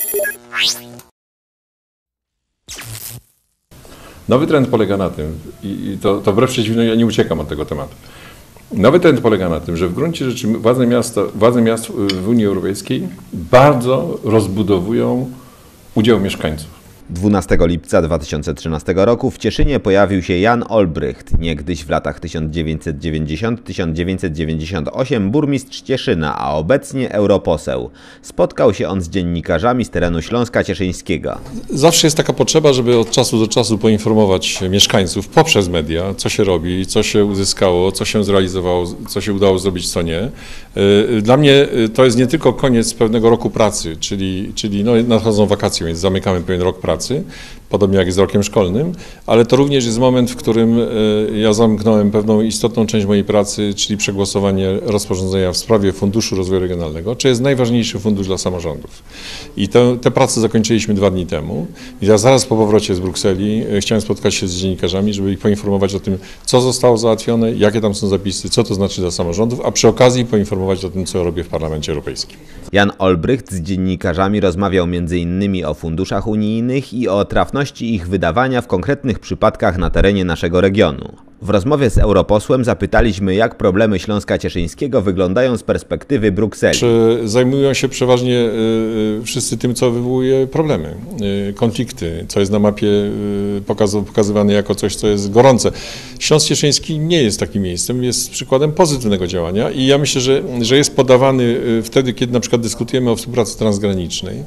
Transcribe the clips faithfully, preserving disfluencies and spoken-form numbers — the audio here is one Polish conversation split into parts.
Nowy trend polega na tym, i to, to wbrew przeciwnie, ja nie uciekam od tego tematu. Nowy trend polega na tym, że w gruncie rzeczy władze miasta, władze miast w Unii Europejskiej bardzo rozbudowują udział mieszkańców. dwunastego lipca dwa tysiące trzynastego roku w Cieszynie pojawił się Jan Olbrycht, niegdyś w latach tysiąc dziewięćset dziewięćdziesiątym do tysiąc dziewięćset dziewięćdziesiątego ósmego burmistrz Cieszyna, a obecnie europoseł. Spotkał się on z dziennikarzami z terenu Śląska Cieszyńskiego. Zawsze jest taka potrzeba, żeby od czasu do czasu poinformować mieszkańców poprzez media, co się robi, co się uzyskało, co się zrealizowało, co się udało zrobić, co nie. Dla mnie to jest nie tylko koniec pewnego roku pracy, czyli, czyli no, nadchodzą wakacje, więc zamykamy pewien rok pracy. Podobnie jak z rokiem szkolnym, ale to również jest moment, w którym ja zamknąłem pewną istotną część mojej pracy, czyli przegłosowanie rozporządzenia w sprawie Funduszu Rozwoju Regionalnego, czy jest najważniejszy fundusz dla samorządów. I tę te pracę zakończyliśmy dwa dni temu. I ja zaraz po powrocie z Brukseli chciałem spotkać się z dziennikarzami, żeby ich poinformować o tym, co zostało załatwione, jakie tam są zapisy, co to znaczy dla samorządów, a przy okazji poinformować o tym, co robię w Parlamencie Europejskim. Jan Olbrycht z dziennikarzami rozmawiał między innymi o funduszach unijnych i o trafności ich wydawania w konkretnych przypadkach na terenie naszego regionu. W rozmowie z europosłem zapytaliśmy, jak problemy Śląska Cieszyńskiego wyglądają z perspektywy Brukseli. Czy zajmują się przeważnie wszyscy tym, co wywołuje problemy, konflikty, co jest na mapie pokazywane jako coś, co jest gorące. Śląsk Cieszyński nie jest takim miejscem, jest przykładem pozytywnego działania i ja myślę, że, że jest podawany wtedy, kiedy na przykład dyskutujemy o współpracy transgranicznej,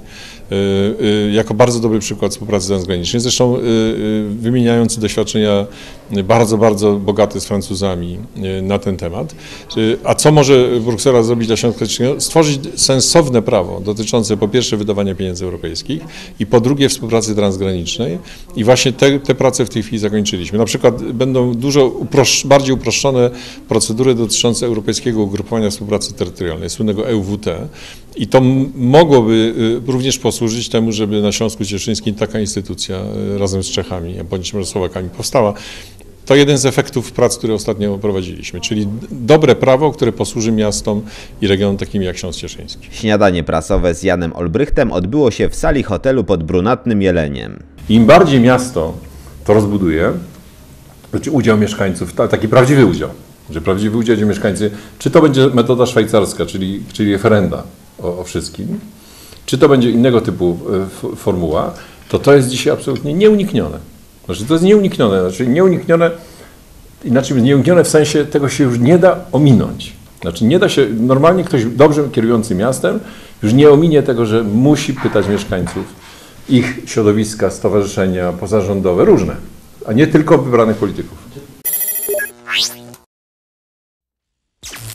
jako bardzo dobry przykład współpracy transgranicznej, zresztą wymieniający doświadczenia bardzo, bardzo bogate z Francuzami na ten temat. A co może Bruksela zrobić dla Śląska Cieszyńskiego? Stworzyć sensowne prawo dotyczące po pierwsze wydawania pieniędzy europejskich i po drugie współpracy transgranicznej i właśnie te, te prace w tej chwili zakończyliśmy. Na przykład będą dużo uprosz, bardziej uproszczone procedury dotyczące Europejskiego Ugrupowania Współpracy Terytorialnej, słynnego E U W T i to mogłoby również posłużyć temu, żeby na Śląsku Cieszyńskim taka instytucja razem z Czechami, bądź może Słowakami powstała. To jeden z efektów prac, które ostatnio prowadziliśmy, czyli dobre prawo, które posłuży miastom i regionom takim jak Śląsk Cieszyński. Śniadanie prasowe z Janem Olbrychtem odbyło się w sali hotelu pod Brunatnym Jeleniem. Im bardziej miasto to rozbuduje, znaczy udział mieszkańców, taki prawdziwy udział, że prawdziwy udział, gdzie mieszkańcy, czy to będzie metoda szwajcarska, czyli, czyli referenda o, o wszystkim, czy to będzie innego typu formuła, to to jest dzisiaj absolutnie nieuniknione. Znaczy to jest nieuniknione, znaczy nieuniknione, inaczej nieuniknione w sensie tego się już nie da ominąć. Znaczy nie da się, normalnie ktoś dobrze kierujący miastem już nie ominie tego, że musi pytać mieszkańców, ich środowiska, stowarzyszenia pozarządowe, różne, a nie tylko wybranych polityków.